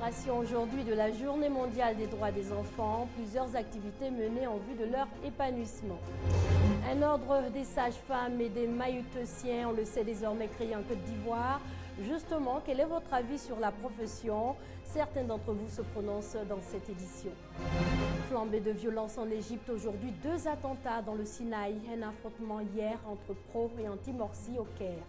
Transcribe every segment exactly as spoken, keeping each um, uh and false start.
célébration aujourd'hui de la Journée mondiale des droits des enfants, plusieurs activités menées en vue de leur épanouissement. Un ordre des sages-femmes et des maïeuthiciens, on le sait désormais, créé en Côte d'Ivoire. Justement, quel est votre avis sur la profession? Certains d'entre vous se prononcent dans cette édition. Flambée de violence en Égypte aujourd'hui, deux attentats dans le Sinaï, un affrontement hier entre pro et anti-Morsi au Caire.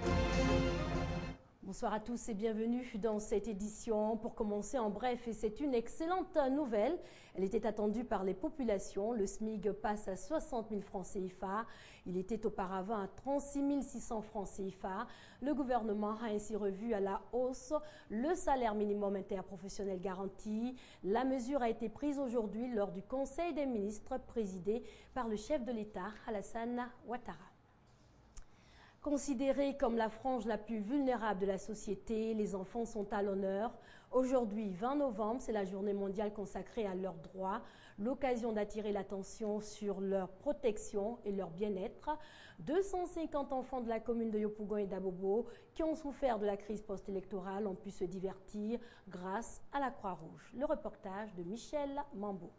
Bonsoir à tous et bienvenue dans cette édition. Pour commencer en bref, et c'est une excellente nouvelle, elle était attendue par les populations. Le S M I G passe à soixante mille francs C F A. Il était auparavant à trente-six mille six cents francs C F A. Le gouvernement a ainsi revu à la hausse le salaire minimum interprofessionnel garanti. La mesure a été prise aujourd'hui lors du Conseil des ministres présidé par le chef de l'État, Alassane Ouattara. Considérés comme la frange la plus vulnérable de la société, les enfants sont à l'honneur. Aujourd'hui, vingt novembre, c'est la journée mondiale consacrée à leurs droits, l'occasion d'attirer l'attention sur leur protection et leur bien-être. deux cent cinquante enfants de la commune de Yopougon et d'Abobo qui ont souffert de la crise post-électorale ont pu se divertir grâce à la Croix-Rouge. Le reportage de Michel Mambo.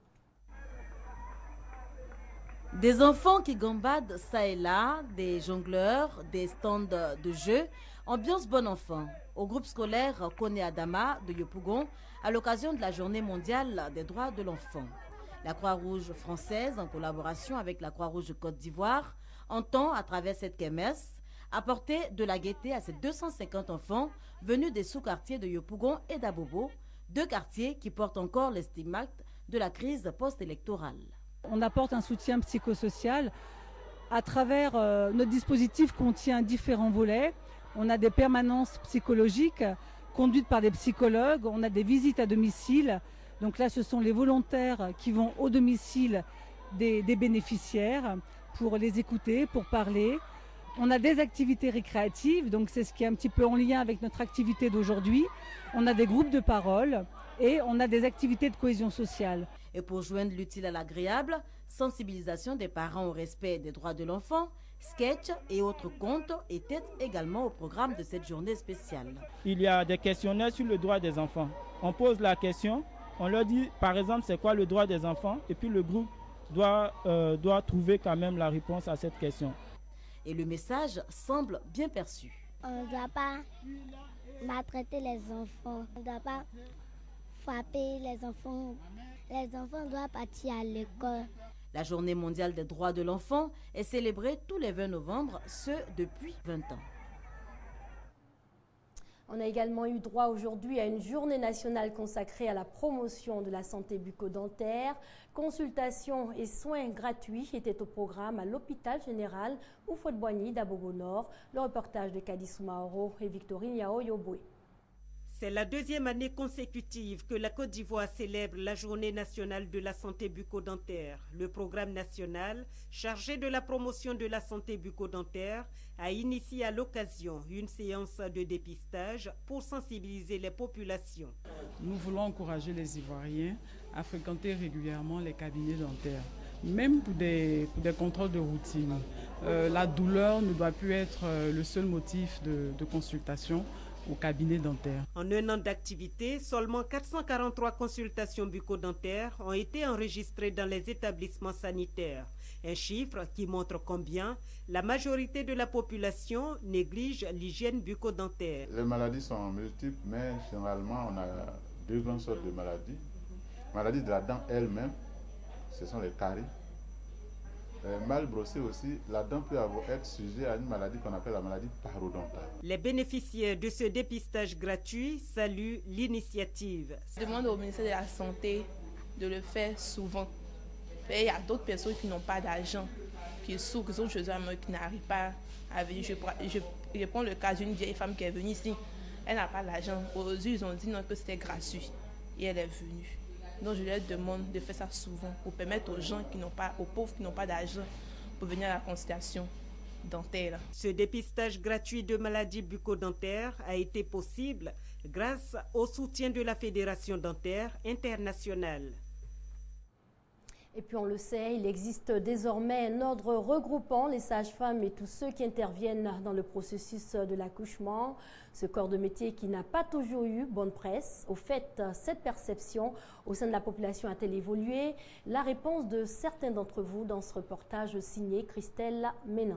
Des enfants qui gambadent ça et là, des jongleurs, des stands de jeux, ambiance bon enfant. Au groupe scolaire Koné Adama de Yopougon, à l'occasion de la journée mondiale des droits de l'enfant. La Croix-Rouge française, en collaboration avec la Croix-Rouge de Côte d'Ivoire, entend, à travers cette kermesse, apporter de la gaieté à ces deux cent cinquante enfants venus des sous-quartiers de Yopougon et d'Abobo, deux quartiers qui portent encore les stigmates de la crise post-électorale. On apporte un soutien psychosocial à travers euh, notre dispositif contient différents volets. On a des permanences psychologiques conduites par des psychologues, on a des visites à domicile. Donc là, ce sont les volontaires qui vont au domicile des, des bénéficiaires pour les écouter, pour parler. On a des activités récréatives, donc c'est ce qui est un petit peu en lien avec notre activité d'aujourd'hui. On a des groupes de parole et on a des activités de cohésion sociale. Et pour joindre l'utile à l'agréable, sensibilisation des parents au respect des droits de l'enfant, sketch et autres contes étaient également au programme de cette journée spéciale. Il y a des questionnaires sur le droit des enfants. On pose la question, on leur dit par exemple c'est quoi le droit des enfants et puis le groupe doit, euh, doit trouver quand même la réponse à cette question. Et le message semble bien perçu. On ne doit pas maltraiter les enfants, on ne doit pas frapper les enfants. Les enfants doivent partir à l'école. La journée mondiale des droits de l'enfant est célébrée tous les vingt novembre, ce depuis vingt ans. On a également eu droit aujourd'hui à une journée nationale consacrée à la promotion de la santé bucco-dentaire. Consultations et soins gratuits étaient au programme à l'hôpital général Houphouët-Boigny d'Abobo Nord. Le reportage de Kadissou Maoro et Victorine Yao Yoboué. C'est la deuxième année consécutive que la Côte d'Ivoire célèbre la Journée nationale de la santé bucco-dentaire. Le programme national, chargé de la promotion de la santé bucco-dentaire, a initié à l'occasion une séance de dépistage pour sensibiliser les populations. Nous voulons encourager les Ivoiriens à fréquenter régulièrement les cabinets dentaires, même pour des, pour des contrôles de routine. Euh, la douleur ne doit plus être le seul motif de, de consultation au cabinet dentaire. En un an d'activité, seulement quatre cent quarante-trois consultations bucco-dentaires ont été enregistrées dans les établissements sanitaires. Un chiffre qui montre combien la majorité de la population néglige l'hygiène bucco-dentaire. Les maladies sont multiples, mais généralement on a deux grandes sortes de maladies. Maladies de la dent elle-même, ce sont les caries. Euh, mal brossé aussi, la dent peut avoir, être sujet à une maladie qu'on appelle la maladie parodontale. Les bénéficiaires de ce dépistage gratuit saluent l'initiative. Je demande au ministère de la Santé de le faire souvent. Et il y a d'autres personnes qui n'ont pas d'argent, qui souffrent, qui sont chez eux, qui n'arrivent pas à venir. Je, je, je prends le cas d'une vieille femme qui est venue ici. Elle n'a pas d'argent. Aujourd'hui, ils ont dit non, que c'était gratuit. Et elle est venue. Donc je leur demande de faire ça souvent pour permettre aux gens qui n'ont pas, aux pauvres qui n'ont pas d'argent pour venir à la consultation dentaire. Ce dépistage gratuit de maladies bucco-dentaires a été possible grâce au soutien de la Fédération dentaire internationale. Et puis on le sait, il existe désormais un ordre regroupant les sages-femmes et tous ceux qui interviennent dans le processus de l'accouchement. Ce corps de métier qui n'a pas toujours eu bonne presse. Au fait, cette perception au sein de la population a-t-elle évolué? La réponse de certains d'entre vous dans ce reportage signé Christelle Ménin.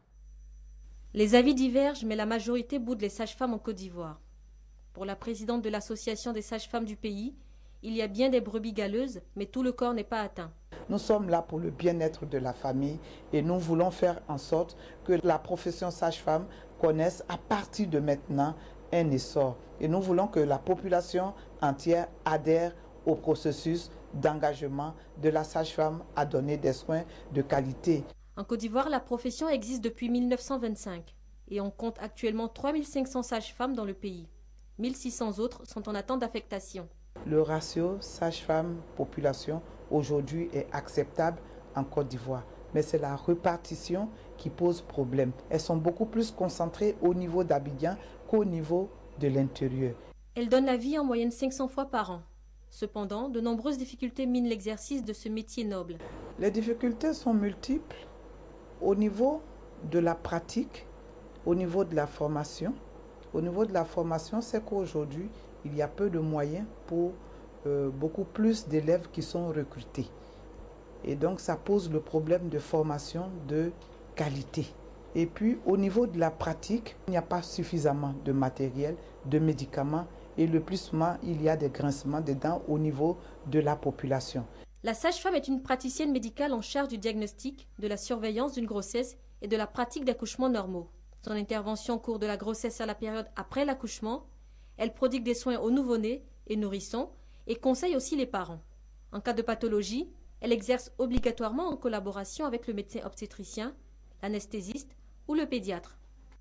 Les avis divergent, mais la majorité boude les sages-femmes en Côte d'Ivoire. Pour la présidente de l'association des sages-femmes du pays, il y a bien des brebis galeuses, mais tout le corps n'est pas atteint. Nous sommes là pour le bien-être de la famille et nous voulons faire en sorte que la profession sage-femme connaisse à partir de maintenant un essor. Et nous voulons que la population entière adhère au processus d'engagement de la sage-femme à donner des soins de qualité. En Côte d'Ivoire, la profession existe depuis mille neuf cent vingt-cinq et on compte actuellement trois mille cinq cents sages-femmes dans le pays. mille six cents autres sont en attente d'affectation. Le ratio sage-femme-population aujourd'hui est acceptable en Côte d'Ivoire, mais c'est la répartition qui pose problème. Elles sont beaucoup plus concentrées au niveau d'Abidjan qu'au niveau de l'intérieur. Elles donnent la vie en moyenne cinq cents fois par an. Cependant, de nombreuses difficultés minent l'exercice de ce métier noble. Les difficultés sont multiples au niveau de la pratique, au niveau de la formation. Au niveau de la formation, c'est qu'aujourd'hui, il y a peu de moyens pour euh, beaucoup plus d'élèves qui sont recrutés. Et donc, ça pose le problème de formation de qualité. Et puis, au niveau de la pratique, il n'y a pas suffisamment de matériel, de médicaments. Et le plus souvent, il y a des grincements de dents au niveau de la population. La sage-femme est une praticienne médicale en charge du diagnostic, de la surveillance d'une grossesse et de la pratique d'accouchements normaux. Son intervention au cours de la grossesse à la période après l'accouchement, elle prodigue des soins aux nouveau-nés et nourrissons et conseille aussi les parents. En cas de pathologie, elle exerce obligatoirement en collaboration avec le médecin obstétricien, l'anesthésiste ou le pédiatre.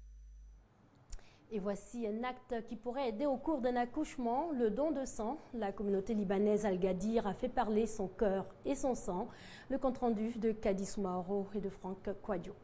Et voici un acte qui pourrait aider au cours d'un accouchement, le don de sang. La communauté libanaise Al-Gadir a fait parler son cœur et son sang. Le compte-rendu de Kadi Soumaoro et de Franck Kouadio.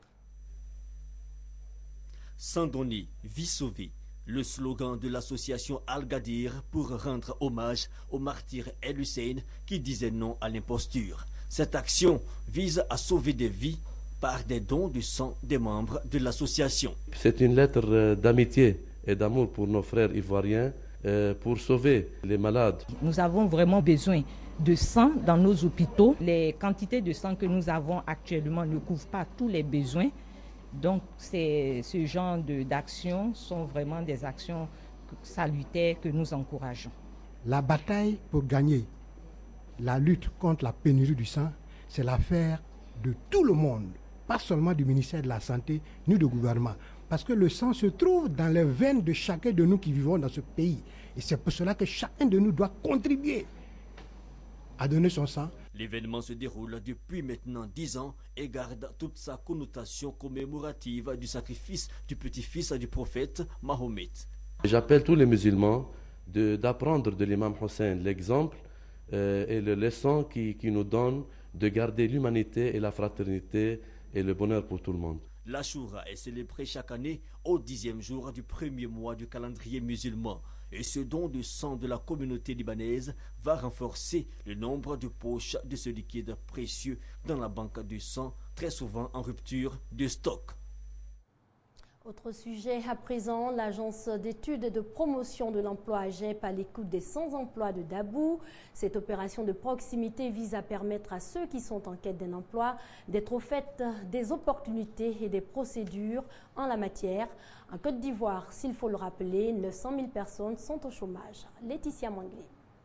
Sang donné, vie sauvée. Le slogan de l'association Al-Gadir pour rendre hommage au martyr El Hussein qui disait non à l'imposture. Cette action vise à sauver des vies par des dons de sang des membres de l'association. C'est une lettre d'amitié et d'amour pour nos frères ivoiriens pour sauver les malades. Nous avons vraiment besoin de sang dans nos hôpitaux. Les quantités de sang que nous avons actuellement ne couvrent pas tous les besoins. Donc, ce genre d'actions sont vraiment des actions salutaires que nous encourageons. La bataille pour gagner la lutte contre la pénurie du sang, c'est l'affaire de tout le monde, pas seulement du ministère de la Santé, ni du gouvernement. Parce que le sang se trouve dans les veines de chacun de nous qui vivons dans ce pays. Et c'est pour cela que chacun de nous doit contribuer à donner son sang. L'événement se déroule depuis maintenant dix ans et garde toute sa connotation commémorative du sacrifice du petit-fils du prophète Mahomet. J'appelle tous les musulmans d'apprendre de, de l'imam Hussein l'exemple euh, et le leçon qui, qui nous donne de garder l'humanité et la fraternité et le bonheur pour tout le monde. L'Achoura est célébré chaque année au dixième jour du premier mois du calendrier musulman. Et ce don de sang de la communauté libanaise va renforcer le nombre de poches de ce liquide précieux dans la banque de sang, très souvent en rupture de stock. Autre sujet à présent, l'agence d'études et de promotion de l'emploi A G E P à l'écoute des sans-emploi de Dabou. Cette opération de proximité vise à permettre à ceux qui sont en quête d'un emploi d'être au fait des opportunités et des procédures en la matière. En Côte d'Ivoire, s'il faut le rappeler, neuf cent mille personnes sont au chômage. Laetitia Mwanglé.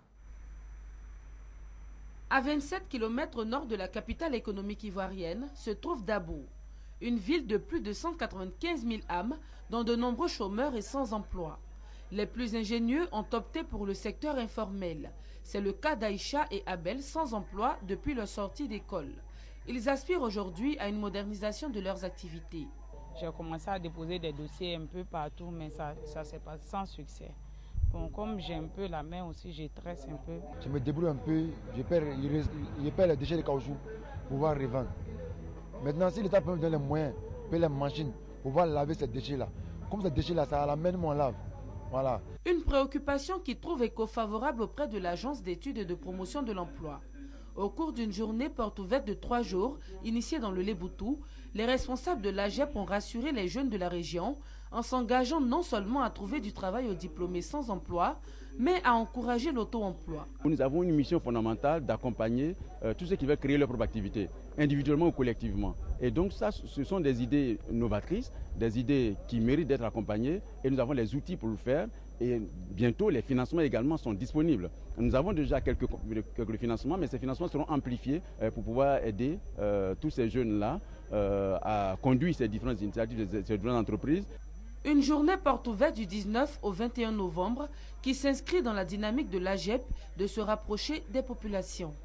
À vingt-sept kilomètres au nord de la capitale économique ivoirienne se trouve Dabou, une ville de plus de cent quatre-vingt-quinze mille âmes, dont de nombreux chômeurs et sans emploi. Les plus ingénieux ont opté pour le secteur informel. C'est le cas d'Aïcha et Abel, sans emploi depuis leur sortie d'école. Ils aspirent aujourd'hui à une modernisation de leurs activités. J'ai commencé à déposer des dossiers un peu partout, mais ça ne s'est pas sans succès. Bon, comme j'ai un peu la main aussi, je tresse un peu. Je me débrouille un peu, je perds, je perds les déchets de caoutchouc pour pouvoir revendre. Maintenant, si l'État peut me donner les moyens, payer les machines pour pouvoir laver ces déchets-là, comme ces déchets-là, ça l'amène moins lave. Voilà. Une préoccupation qui trouve écho favorable auprès de l'agence d'études et de promotion de l'emploi. Au cours d'une journée porte ouverte de trois jours, initiée dans le Léboutou, les responsables de l'A G E P ont rassuré les jeunes de la région en s'engageant non seulement à trouver du travail aux diplômés sans emploi, mais à encourager l'auto-emploi. Nous avons une mission fondamentale d'accompagner euh, tous ceux qui veulent créer leur propre activité, individuellement ou collectivement. Et donc ça, ce sont des idées novatrices, des idées qui méritent d'être accompagnées, et nous avons les outils pour le faire. Et bientôt, les financements également sont disponibles. Nous avons déjà quelques, quelques financements, mais ces financements seront amplifiés euh, pour pouvoir aider euh, tous ces jeunes-là euh, à conduire ces différentes initiatives, ces différentes entreprises. Une journée porte ouverte du dix-neuf au vingt et un novembre qui s'inscrit dans la dynamique de l'A G E P de se rapprocher des populations.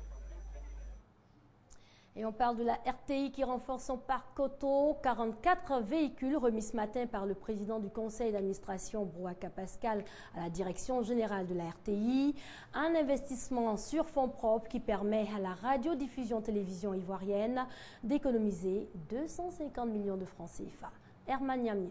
Et on parle de la R T I qui renforce son parc auto. quarante-quatre véhicules remis ce matin par le président du conseil d'administration, Brouaka Pascal, à la direction générale de la R T I. Un investissement sur fonds propres qui permet à la radiodiffusion télévision ivoirienne d'économiser deux cent cinquante millions de francs C F A. Herman Yamien.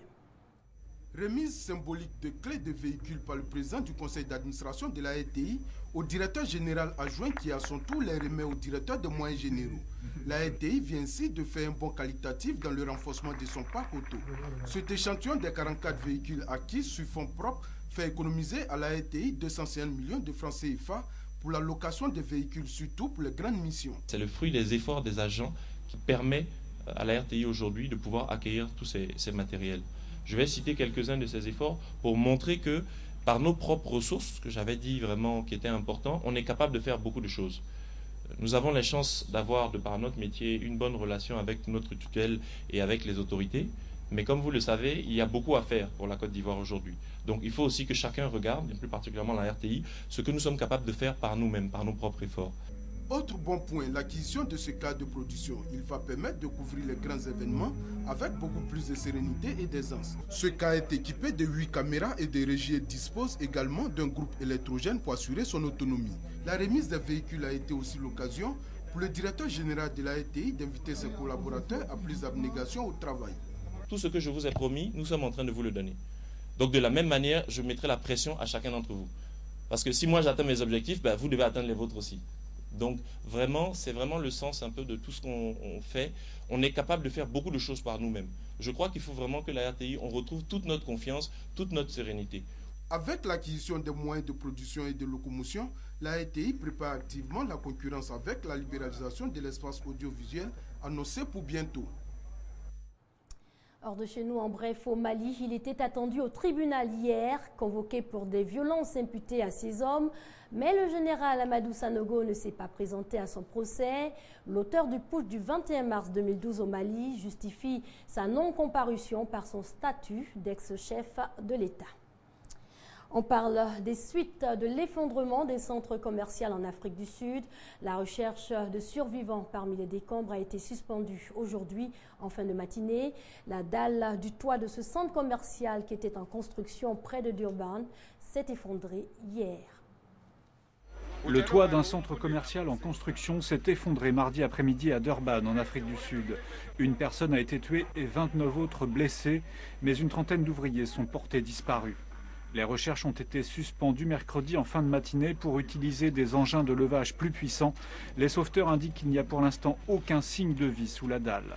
Remise symbolique de clés de véhicules par le président du conseil d'administration de la R T I au directeur général adjoint qui à son tour les remet au directeur de moyens généraux. La R T I vient ainsi de faire un bond qualitatif dans le renforcement de son parc auto. Cet échantillon des quarante-quatre véhicules acquis sur fonds propres fait économiser à la R T I deux cent cinquante millions de francs C F A pour la location des véhicules, surtout pour les grandes missions. C'est le fruit des efforts des agents qui permet à la R T I aujourd'hui de pouvoir accueillir tous ces, ces matériels. Je vais citer quelques-uns de ces efforts pour montrer que par nos propres ressources, ce que j'avais dit vraiment qui était important, on est capable de faire beaucoup de choses. Nous avons la chance d'avoir, de par notre métier, une bonne relation avec notre tutelle et avec les autorités. Mais comme vous le savez, il y a beaucoup à faire pour la Côte d'Ivoire aujourd'hui. Donc il faut aussi que chacun regarde, et plus particulièrement la R T I, ce que nous sommes capables de faire par nous-mêmes, par nos propres efforts. Autre bon point, l'acquisition de ce cadre de production. Il va permettre de couvrir les grands événements avec beaucoup plus de sérénité et d'aisance. Ce cas est équipé de huit caméras et de régies et dispose également d'un groupe électrogène pour assurer son autonomie. La remise des véhicules a été aussi l'occasion pour le directeur général de la R T I d'inviter ses collaborateurs à plus d'abnégation au travail. Tout ce que je vous ai promis, nous sommes en train de vous le donner. Donc de la même manière, je mettrai la pression à chacun d'entre vous. Parce que si moi j'atteins mes objectifs, ben, vous devez atteindre les vôtres aussi. Donc vraiment, c'est vraiment le sens un peu de tout ce qu'on fait. On est capable de faire beaucoup de choses par nous-mêmes. Je crois qu'il faut vraiment que la R T I, on retrouve toute notre confiance, toute notre sérénité. Avec l'acquisition des moyens de production et de locomotion, la R T I prépare activement la concurrence avec la libéralisation de l'espace audiovisuel annoncée pour bientôt. Hors de chez nous, en bref, au Mali, il était attendu au tribunal hier, convoqué pour des violences imputées à ces hommes. Mais le général Amadou Sanogo ne s'est pas présenté à son procès. L'auteur du putsch du vingt et un mars deux mille douze au Mali justifie sa non-comparution par son statut d'ex-chef de l'État. On parle des suites de l'effondrement des centres commerciaux en Afrique du Sud. La recherche de survivants parmi les décombres a été suspendue aujourd'hui en fin de matinée. La dalle du toit de ce centre commercial qui était en construction près de Durban s'est effondrée hier. Le toit d'un centre commercial en construction s'est effondré mardi après-midi à Durban, en Afrique du Sud. Une personne a été tuée et vingt-neuf autres blessées, mais une trentaine d'ouvriers sont portés disparus. Les recherches ont été suspendues mercredi en fin de matinée pour utiliser des engins de levage plus puissants. Les sauveteurs indiquent qu'il n'y a pour l'instant aucun signe de vie sous la dalle.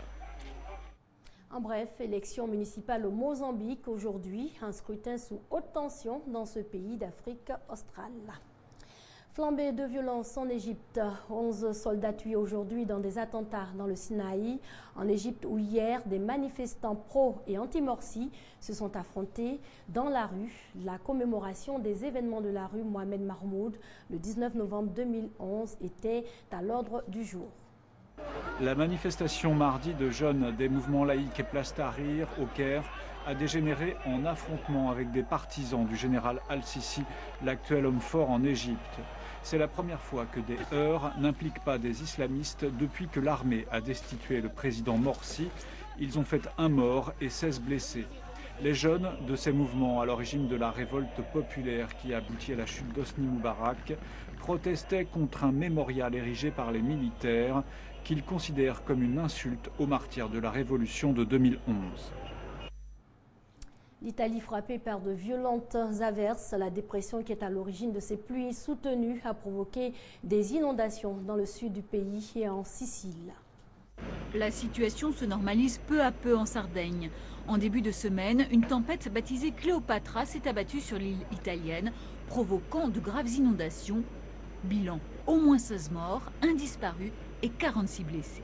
En bref, élection municipale au Mozambique aujourd'hui, un scrutin sous haute tension dans ce pays d'Afrique australe. Flambée de violence en Égypte. onze soldats tués aujourd'hui dans des attentats dans le Sinaï. En Égypte où hier, des manifestants pro et anti-Morsi se sont affrontés dans la rue. La commémoration des événements de la rue Mohamed Mahmoud le dix-neuf novembre deux mille onze était à l'ordre du jour. La manifestation mardi de jeunes des mouvements laïques et Place Tahrir au Caire a dégénéré en affrontement avec des partisans du général Al-Sisi, l'actuel homme fort en Égypte. C'est la première fois que des heurts n'impliquent pas des islamistes depuis que l'armée a destitué le président Morsi. Ils ont fait un mort et seize blessés. Les jeunes de ces mouvements, à l'origine de la révolte populaire qui a abouti à la chute d'Hosni Moubarak, protestaient contre un mémorial érigé par les militaires qu'ils considèrent comme une insulte aux martyrs de la révolution de deux mille onze. L'Italie frappée par de violentes averses, la dépression qui est à l'origine de ces pluies soutenues a provoqué des inondations dans le sud du pays et en Sicile. La situation se normalise peu à peu en Sardaigne. En début de semaine, une tempête baptisée Cléopatra s'est abattue sur l'île italienne, provoquant de graves inondations. Bilan, au moins seize morts, un disparu et quarante-six blessés.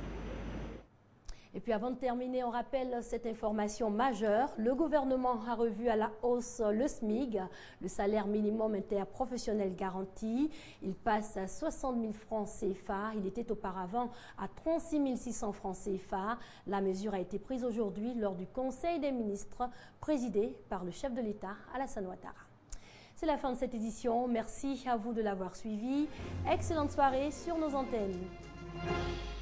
Et puis avant de terminer, on rappelle cette information majeure. Le gouvernement a revu à la hausse le S M I G, le salaire minimum interprofessionnel garanti. Il passe à soixante mille francs C F A. Il était auparavant à trente-six mille six cents francs C F A. La mesure a été prise aujourd'hui lors du Conseil des ministres présidé par le chef de l'État, Alassane Ouattara. C'est la fin de cette édition. Merci à vous de l'avoir suivi. Excellente soirée sur nos antennes.